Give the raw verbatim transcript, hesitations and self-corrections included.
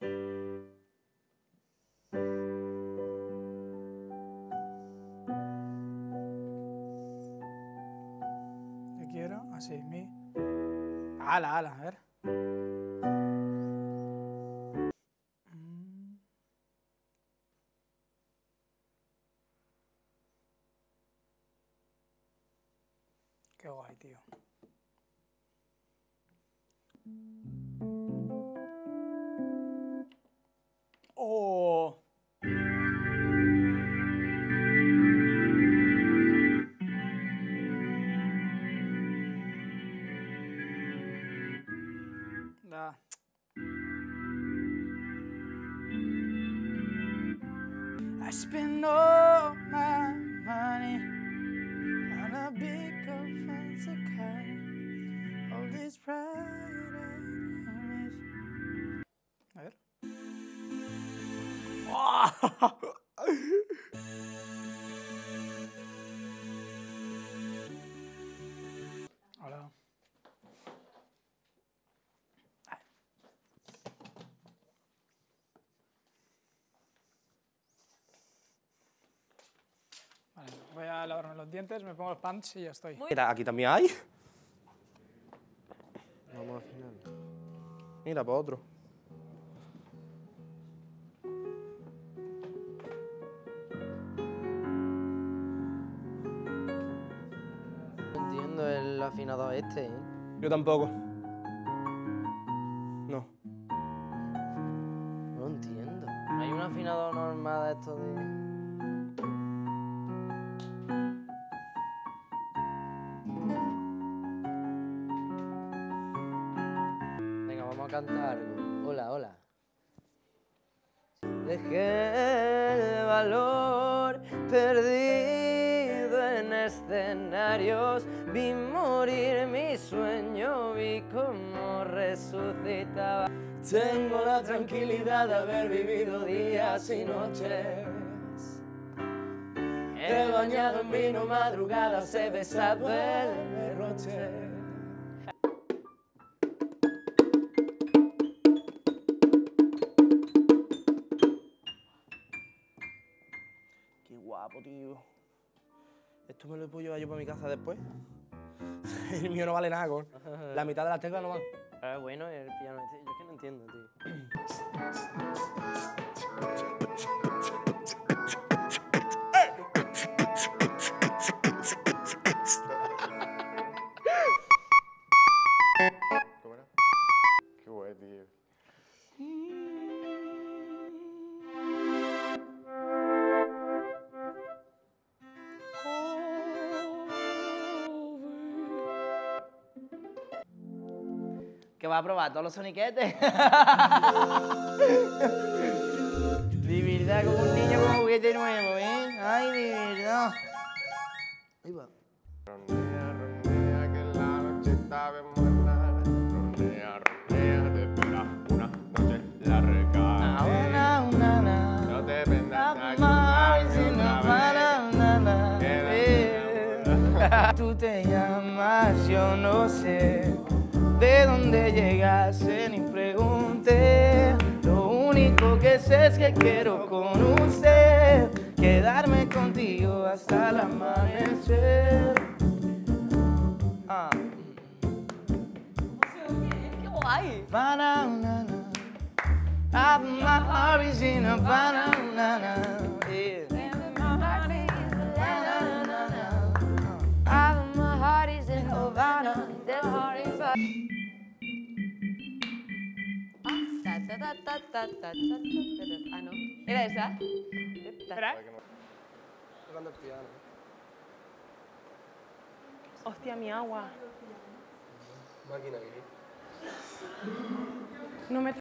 Yo quiero, así, mi... Ala, ala, a ver. Mm. Qué guay, tío. ¡Oh! Da. I spend all my money on a big old fancy car. All this pride I miss. A ver. ¡Oh! Hola. Vale, voy a lavarme los dientes, me pongo los pants y ya estoy. Mira, aquí también hay. Vamos al final. Mira, para otro. No entiendo el afinador este, ¿eh? Yo tampoco. No. No lo entiendo. ¿No hay un afinador normal de esto de...? Venga, vamos a cantar algo. Hola, hola. Dejé el valor perdido en escenarios, vi morir mi sueño, vi cómo resucitaba. Tengo la tranquilidad de haber vivido días y noches. He bañado en vino madrugadas, he besado el derroche. Qué guapo, tío. Esto me lo puedo llevar yo para mi casa después. El mío no vale nada, con la mitad de las teclas no van. Ah, bueno, el piano este, yo es que no entiendo, tío. ¿Cómo era? Qué guay, tío. Que va a probar todos los soniquetes. De verdad, como un niño con juguete nuevo, ¿eh? Ay, de verdad. Ahí va. Rondea, rondea, que la noche está bien buena. Rondea, rondea, te espera una noche larga. Una, una, na. No te vendas de aquí, Amar, si no otra para, vez. na, na. Quédate. Eh. Tú te llamas, yo no sé de dónde llegaste ni pregunté. Lo único que sé es que quiero con usted quedarme contigo hasta el amanecer. Ah. ¡Qué guay! Banana. I've my heart is in a banana. Yeah. My heart is in Havana. That heart is a... Ah, ta, ta, ta, ta, ta, ta, ta, ta. Ah, no. ¿Era esa? Espera. Tocando el piano. Hostia, mi agua. Máquina aquí. No me